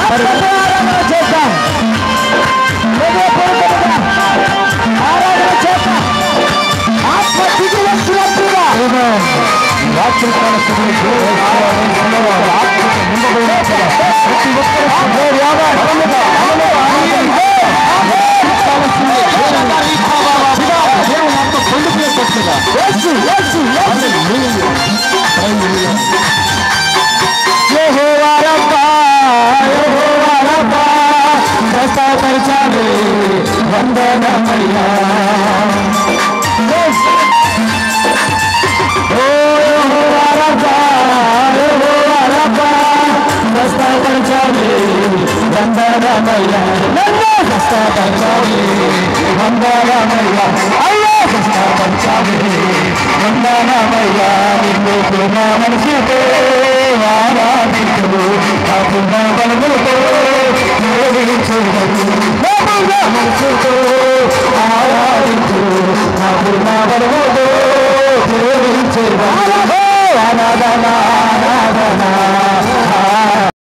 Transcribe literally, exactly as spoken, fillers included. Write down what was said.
ఆరాధన చేద్దాం, ఆరాధన చేద్దాం. ఆత్మ దిగి వచ్చినట్టుగా రాత్రికాల సమయంలో ప్రతి ప్రస్తాపరిచాలి వందనమయ్యా. ప్రస్తాపరిచాలి వందనమయ్యా, ప్రస్తాపరిచాలి వందనమయ్యా, అయ్యో ప్రస్తాపరిచాలి వందనమయ్యా. నిన్ను ప్రేమ మనసుతో ఆరాధించు, ఆ ప్రేమ బలముతో మనసుతో ఆరాధించు, ఆ ప్రేమ బలముతో ప్రేమించు. ఆరాధన ఆరాధన